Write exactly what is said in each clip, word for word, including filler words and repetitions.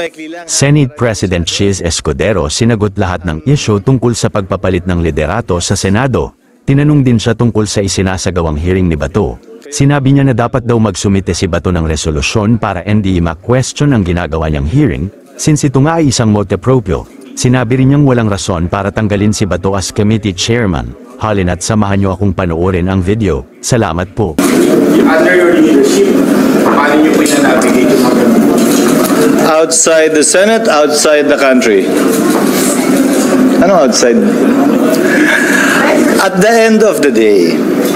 Senate President Chis Escudero sinagot lahat ng isyu tungkol sa pagpapalit ng liderato sa Senado. Tinanong din siya tungkol sa isinasagawang hearing ni Bato. Sinabi niya na dapat daw magsumite si Bato ng resolusyon para hindi ma-question ang ginagawa niyang hearing, since ito nga ay isang mote proprio. Sinabi rin niyang walang rason para tanggalin si Bato as committee chairman. Halina't samahan niyo akong panoorin ang video. Salamat po. Under your leadership, paano niyo po na-navigate yung mga outside the Senate, outside the country? Ano outside? At the end of the day,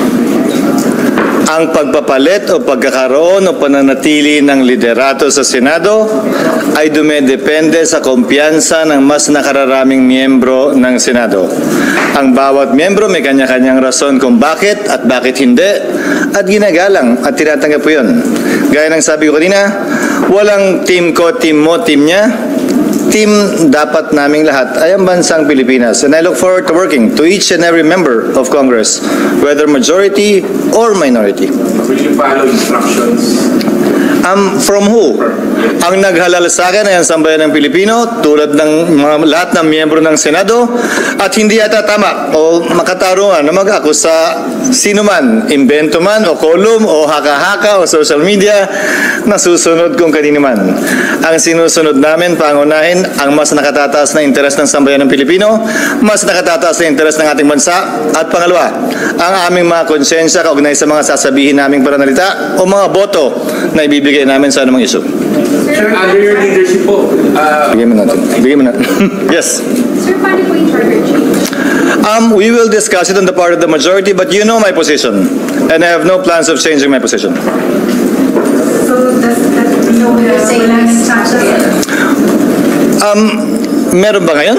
ang pagpapalit o pagkakaroon o pananatili ng liderato sa Senado ay dumedepende sa kumpiyansa ng mas nakararaming miyembro ng Senado. Ang bawat miyembro may kanya-kanyang rason kung bakit at bakit hindi at ginagalang at tinatanggap po yun. Gaya ng sabi ko kanina, walang team ko, team mo, team niya. Team dapat naming lahat ay ang bansang Pilipinas. And I look forward to working to each and every member of Congress, whether majority or minority. Will you follow instructions? Um, from who? Ang naghalal sa akin ay ang sambayan ng Pilipino, tulad ng mga, lahat ng miyembro ng Senado, at hindi yata tama o makatarungan na mag-akusa sino man, invento man o column o haka-haka o social media na susunod kung kanino man. Ang sinusunod namin, pangunahin, ang mas nakatataas na interes ng sambayan ng Pilipino, mas nakatataas na interes ng ating bansa, at pangalawa, ang aming mga konsensya kaugnay sa mga sasabihin naming pananalita o mga boto na ibibigay namin sa anumang issue. Sir, under your leadership po, uh, Bigyan mo natin. Bigyan mo natin. Yes. Sir, paano po yung charter change? Um, we will discuss it on the part of the majority, but you know my position. And I have no plans of changing my position. So, does that no walang charter? Um, meron ba ngayon?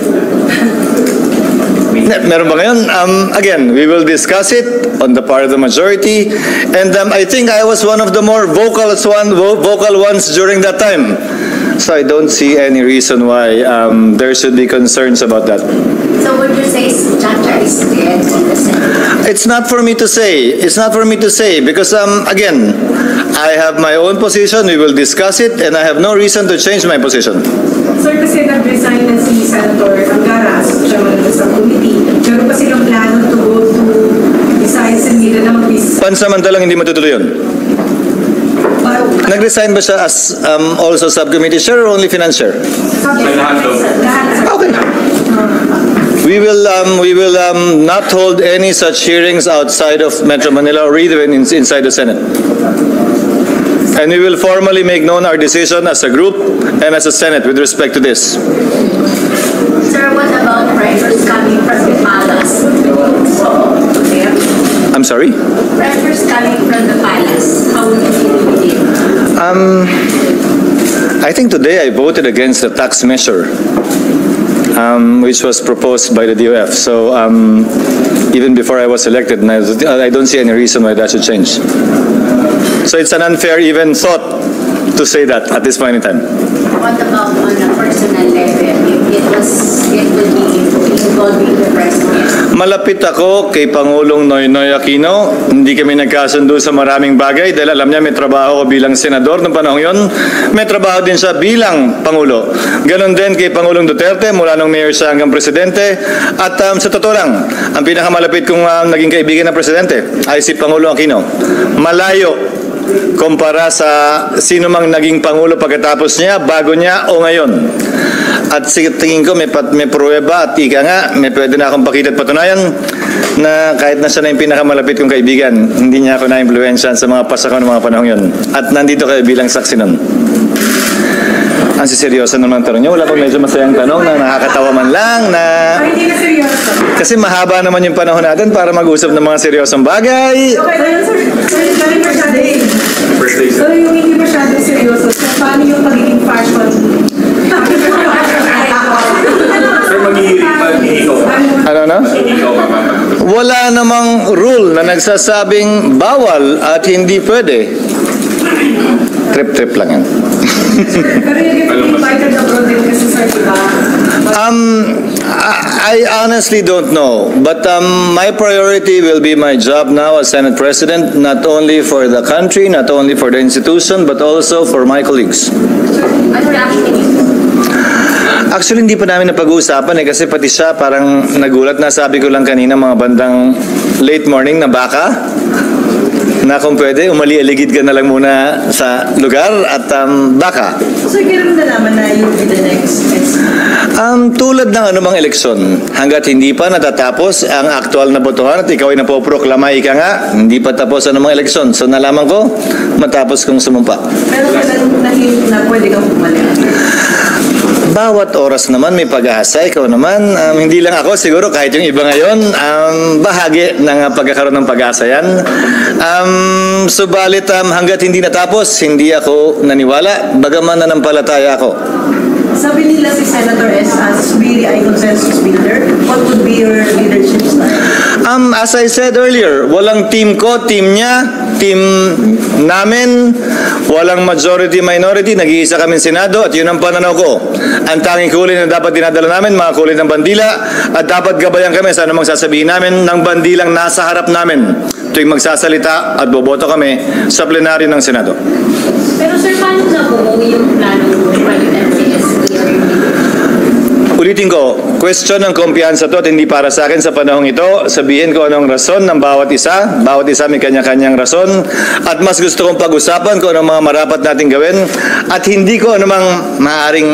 Meron ba ngayon? Um, again, we will discuss it on the part of the majority. And um, I think I was one of the more vocal, one, vo vocal ones during that time. So I don't see any reason why um, there should be concerns about that. So, would you say charter is dead in the Senate? It's not for me to say. It's not for me to say because, um, again, I have my own position. We will discuss it, and I have no reason to change my position. Sir, kasi nag-resign na si Senator Angara as chairman of the subcommittee. Meron pa silang plano to go to Visayas and Mindanao. Pansamantalang hindi matutuloy yun. Nag-resign ba siya as um, also subcommittee chair or only finance chair? Okay. We will um, we will um, not hold any such hearings outside of Metro Manila or even in, inside the Senate. And we will formally make known our decision as a group and as a Senate with respect to this. Sir, what about pressures coming from the palace? I'm sorry? Pressures coming from the palace. How would you deal with it? Um, I think today I voted against the tax measure, um, which was proposed by the D O F. So um, even before I was elected, and I, I don't see any reason why that should change. So it's an unfair even thought to say that at this point in time. What about on a personal level? If it was, it would be involving the president? Malapit ako kay Pangulong Noynoy Aquino. Hindi kami nagkasundo sa maraming bagay dahil alam niya may trabaho ko bilang senador noong panahon yon. May trabaho din siya bilang Pangulo. Ganon din kay Pangulong Duterte mula nung mayor siya hanggang presidente. At um, sa totoo lang, ang pinakamalapit kong uh, naging kaibigan ng presidente ay si Pangulo Aquino. Malayo kumpara sa sino mang naging Pangulo pagkatapos niya, bago niya o ngayon. At tingin ko may, pat, may pruweba at ika nga, may pwede na akong pakita at patunayan na kahit na siya na yung pinakamalapit kong kaibigan, hindi niya ako na-influensyan sa mga pasakon ng mga panahon yun. At nandito kayo bilang saksi nun. Ang siseryoso naman ang tanong niyo. Wala pang medyo masayang tanong na nakakatawa man lang na... Hindi na seryoso. Kasi mahaba naman yung panahon natin para mag-usap ng mga seryosong bagay. Okay, so yun, sir, sir, dahil masyado eh. So yung hindi masyado seryoso, so paano yung pagiging fashion? sir, mag-iikaw ka. Ano na? Mag-iikaw ka, mama. Wala namang rule na nagsasabing bawal at hindi pwede. Trip-trip lang yan. Pero yung invited abroad din kasi sir, diba? Um, I I honestly don't know, but um, my priority will be my job now as Senate President, not only for the country, not only for the institution, but also for my colleagues. Ano reaction niyo? Actually, hindi pa namin napag-uusapan eh, kasi pati siya parang nagulat na sabi ko lang kanina mga bandang late morning na baka, na kung pwede, umali-aligid ka na lang muna sa lugar at um, baka. So, kailan mo nalaman na you'll be the next next? Um, tulad ng anumang eleksyon, hanggat hindi pa natatapos ang aktual na botohan at ikaw ay napoproklama, ika nga, hindi pa tapos ang anumang eleksyon. So nalaman ko, matapos kong sumumpa. Pero kailan mo na-hint na pwede kang bumalik? Bawat oras naman may pag-asa, ikaw naman, um, hindi lang ako, siguro kahit yung iba ngayon, um, bahagi ng uh, pagkakaroon ng pag-asa yan. Um, subalit um, hanggat hindi natapos, hindi ako naniwala, bagaman nanampalataya ako. Sabi nila si Senator S. Asbiri ay consensus builder. What would be your leadership style? Um, as I said earlier, walang team ko, team niya, team namin, walang majority-minority, nag-iisa kami Senado at yun ang pananaw ko. Ang tanging kulay na dapat dinadala namin, mga kulay ng bandila, at dapat gabayan kami sa anumang sasabihin namin ng bandilang nasa harap namin tuwing magsasalita at boboto kami sa plenaryo ng Senado. Pero sir, paano na po yung plano ng palitan si S B R? Ulitin ko, question ng kumpiyansa to at hindi para sa akin sa panahong ito. Sabihin ko anong rason ng bawat isa. Bawat isa may kanya-kanyang rason. At mas gusto kong pag-usapan kung anong mga marapat natin gawin. At hindi ko anumang maaaring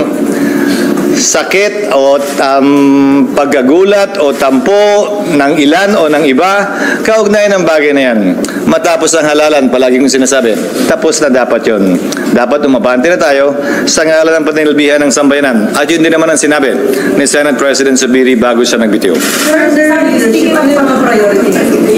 sakit o um, pagkagulat o tampo ng ilan o ng iba, kaugnayan ng bagay na yan. Matapos ang halalan, palagi kong sinasabi, tapos na dapat yon. Dapat umabante na tayo sa ngalan ng panilbihan ng sambayanan. At yun din naman ang sinabi ni Senate President Zubiri bago siya nagbitiw. Sir, sir, leadership, ano yung mga priority?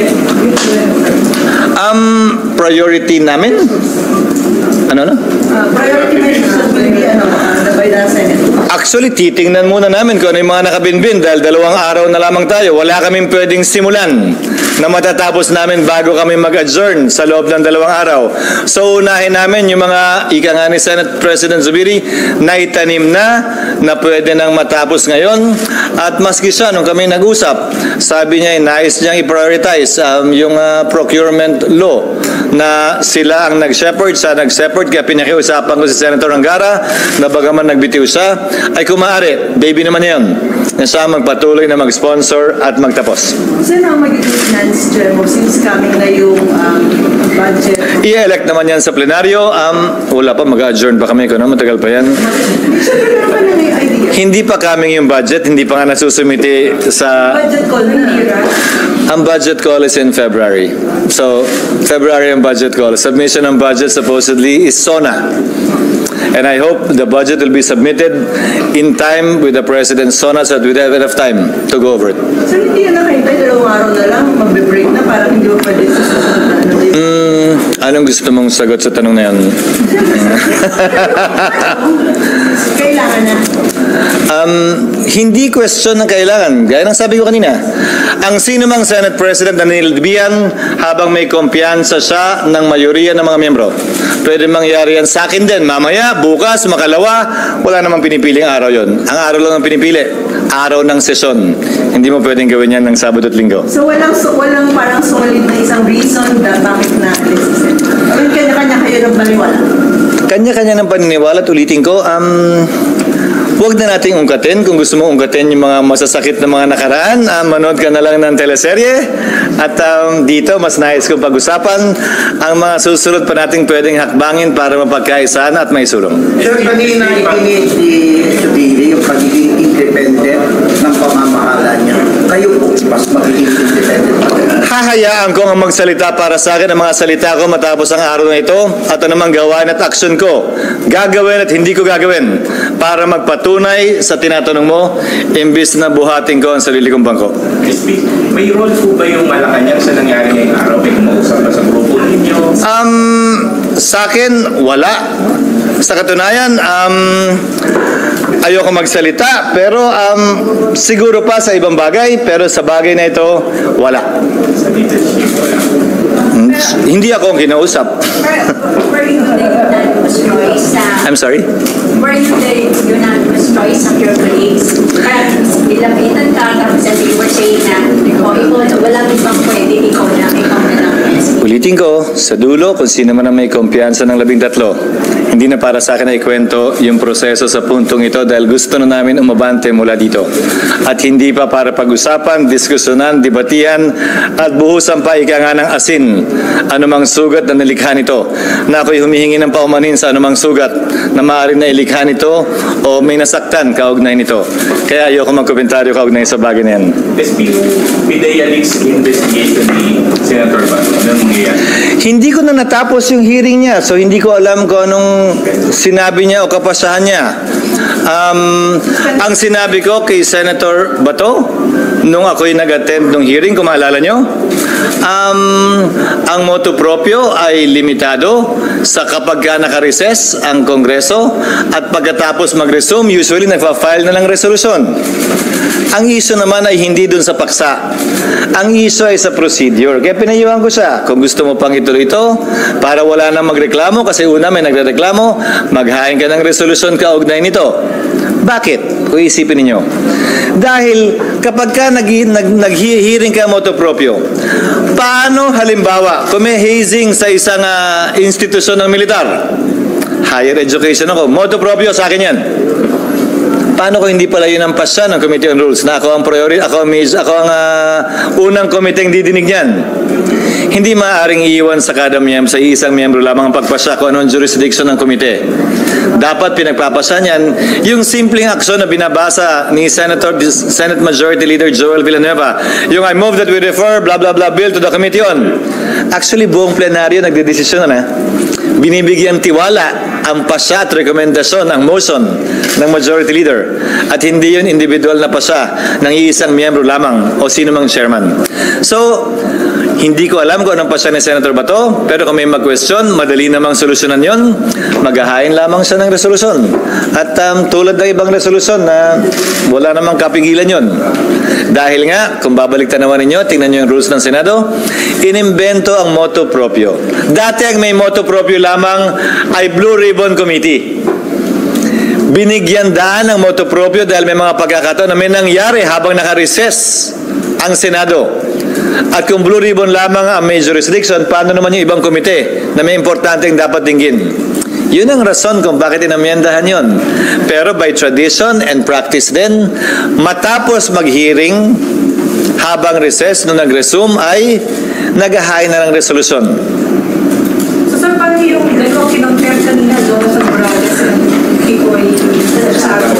Um, priority namin? Ano na? Uh, priority measures will be ano, uh, by the Senate. Actually, titingnan muna namin kung ano yung mga nakabinbin dahil dalawang araw na lamang tayo. Wala kaming pwedeng simulan na matatapos namin bago kami mag-adjourn sa loob ng dalawang araw. So, unahin namin yung mga ika nga ni Senate President Zubiri na itanim na, na pwede nang matapos ngayon. At maski siya, nung kami nag-usap, sabi niya, nais niyang i-prioritize um, yung uh, procurement law na sila ang nag-shepherd, sa nag-shepherd, kaya pinakiusapan ko si Senator Angara na bagaman nagbitiw siya, ay kung maaari, baby naman yan, na siya magpatuloy na mag-sponsor at magtapos. Sir, ang magiging finance chair mo since coming na yung um, budget? I-elect naman yan sa plenaryo. Um, wala pa, mag-adjourn pa kami. Kung matagal pa yan. Siyempre, meron ka na may idea. Hindi pa coming yung budget. Hindi pa nga nasusumiti sa... Budget call na hira. Ang budget call is in February. So, February ang budget call. Submission ng budget supposedly is SONA. And I hope the budget will be submitted in time with the President's SONA so that we have enough time to go over it. Sir, hindi yan nakahintay, dalawang araw na lang, magbe-break na, parang hindi mo pwede sa susunod na ano. Mm, anong gusto mong sagot sa tanong na yan? Kailangan na. Um, hindi question ng kailangan. Gaya ng sabi ko kanina, ang sino mang Senate President na nilbihan habang may kumpiyansa siya ng mayoriya ng mga miyembro. Pwede mangyari yan sa akin din. Mamaya, bukas, makalawa, wala namang pinipiling araw yon. Ang araw lang ang pinipili. Araw ng sesyon. Hindi mo pwedeng gawin yan ng Sabado at Linggo. So walang so, walang parang solid na isang reason na bakit na alis si Sir. Or kanya-kanya kayo ng baliwala? Kanya-kanya ng paniniwala, ulitin ko, um, huwag na nating ungkatin. Kung gusto mo ungkatin yung mga masasakit na mga nakaraan, uh, manood ka na lang ng teleserye. At um, dito, mas nais kong pag-usapan ang mga susunod pa nating pwedeng hakbangin para mapagkaisaan at may sulong. Sir, kanina ikinit ni Zubiri yung pagiging independent ng pamamahala niya. Kayo po, mas magiging independent pa rin. Hahayaan ko ang magsalita para sa akin ang mga salita ko matapos ang araw na ito at anumang gawain at aksyon ko. Gagawin at hindi ko gagawin para magpatunay sa tinatanong mo imbis na buhatin ko ang sarili kong bangko. S P, may role po ba yung Malacanang sa nangyari ngayong araw? May kumausap ba sa grupo ninyo? Um, sa akin, wala. Sa katunayan, um, ayoko magsalita, pero um, siguro pa sa ibang bagay, pero sa bagay na ito, wala. Sa leadership, wala. Hmm, Hindi ako ang kinausap. Where you unanimous choice na I'm sorry? were you the unanimous choice of your colleagues? Kaya nilapitan ka, tapos as you were saying na, oh, ikaw, walang ibang pwede, ikaw na, ikaw na lang. Ulitin ko, sa dulo, kung sino man ang may kumpiyansa ng labing tatlo, hindi na para sa akin na ikwento yung proseso sa puntong ito dahil gusto na namin umabante mula dito. At hindi pa para pag-usapan, diskusyonan, debatihan, at buhusan pa ika nga ng asin anumang sugat na nilikha nito. Na ako'y humihingi ng paumanin sa anumang sugat na maaari na ilikha nito o may nasaktan kaugnay nito. Kaya ayoko magkomentaryo kaugnay sa bagay na yan. S P U, Pidea Leaks investigation ni Senator Bato. Anong mangyayari? Hindi ko na natapos yung hearing niya, so hindi ko alam kung anong sinabi niya o kapasahan niya. Um, ang sinabi ko kay Senator Bato, nung ako'y nag-attend ng hearing, kung maalala nyo, um, ang motu proprio ay limitado sa kapag ka naka-recess ang Kongreso at pagkatapos mag-resume, usually nagpa-file na ng resolusyon. Ang issue naman ay hindi dun sa paksa. Ang issue ay sa procedure. Kaya pinayuhan ko siya. Kung gusto mo pang ituloy ito, para wala nang magreklamo, kasi una may nagreklamo, maghain ka ng resolusyon kaugnay nito. Bakit? Kung isipin ninyo. Dahil kapag ka nag-hearing nag, nag ka motu proprio, paano halimbawa, kung may hazing sa isang uh, institusyon ng militar, higher education ako, motu proprio sa akin yan. Paano kung hindi pala yun ang pasya ng Committee on Rules na ako ang priority, ako ang, ako ang uh, unang komiteng didinig niyan? Hindi maaaring iiwan sa kada miyembro, sa isang miyembro lamang ang pagpasya kung anong jurisdiction ng komite. Dapat pinagpapasya niyan yung simpleng aksyon na binabasa ni Senator, Senate Majority Leader Joel Villanueva. Yung I move that we refer blah blah blah bill to the committee on. Actually, buong plenaryo nagdedesisyon na. Binibigyan tiwala ang pasya at rekomendasyon, ang motion ng Majority Leader. At hindi yun individual na pasya ng iisang miyembro lamang o sino mang chairman. So, hindi ko alam kung anong pasya ni Senator Bato, pero kung may mag-question, madali namang solusyonan yon, maghahain lamang siya ng resolusyon. At um, tulad ng ibang resolusyon na wala namang kapigilan yon. Dahil nga, kung babalik tanawan ninyo, tingnan nyo yung rules ng Senado, inimbento ang motu proprio. Dati ang may motu proprio lamang ay Blue Ribbon Committee. Binigyan daan ang motu proprio dahil may mga pagkakataon na may nangyari habang naka-recess ang Senado. At kung Blue Ribbon lamang ang may jurisdiction, paano naman yung ibang komite na may importanteng dapat dinggin? Yun ang rason kung bakit inamyendahan yun. Pero by tradition and practice din, matapos mag-hearing, habang recess, nung nag-resume, ay naghahain na ng resolusyon. So, sir, paano yung dalawang kinonfer kanina doon sa Morales and Kikoy sa araw?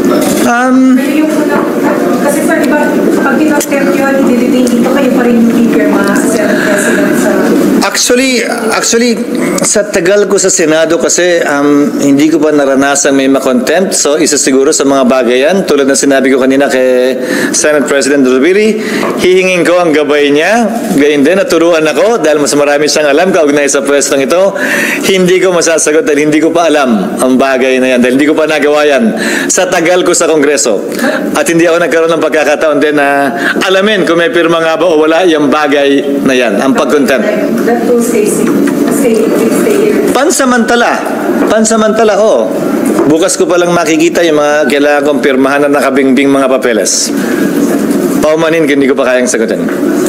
Um, Pero yung unang, kasi sir, iba, pag kinonfer yun, diliting dito kayo pa rin yung pipirma sa Senate President sa... Actually, actually, sa tagal ko sa Senado kasi um, hindi ko pa naranasan may makontempt. So, isa siguro sa mga bagay yan. Tulad na sinabi ko kanina kay Senate President Zubiri, hihingin ko ang gabay niya. Gayun din, naturuan ako dahil mas marami siyang alam kaugnay sa pwestong ito. Hindi ko masasagot dahil hindi ko pa alam ang bagay na yan. Dahil hindi ko pa nagawa yan sa tagal ko sa Kongreso. At hindi ako nagkaroon ng pagkakataon din na alamin kung may pirma nga ba o wala yung bagay na yan, ang pag-contempt. That will stay, stay, stay here. Pansamantala. Pansamantala, oo. Bukas ko palang makikita yung mga kailangan kong pirmahan na nakabingbing mga papeles. Paumanin kung hindi ko pa kayang sagutin.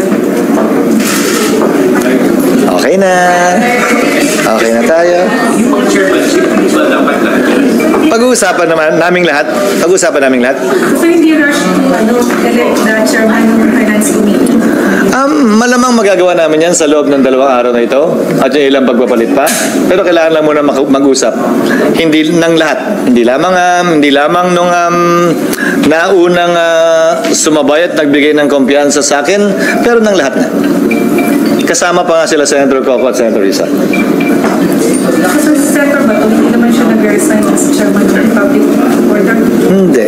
Okay na. Okay na tayo. Yung mga chairmanship, hindi ba dapat lahat yun? Pag-uusapan naman naming lahat. Pag-uusapan naming lahat. So, hindi rush to ano, elect the chairman ng Finance Committee? Um, malamang magagawa namin yan sa loob ng dalawang araw na ito at yung ilang pagpapalit pa. Pero kailangan lang muna mag-usap. Hindi ng lahat. Hindi lamang um, hindi lamang nung um, naunang uh, sumabay at nagbigay ng kumpiyansa sa akin, pero ng lahat na. Kasama pa nga sila Senator Coco at Senator Risa. Kasi sa Senator Bato, hindi naman siya nag-resign as chairman ng Republic Order. Hindi.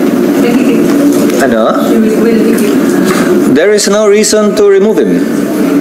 Ano? Will, will, There is no reason to remove him.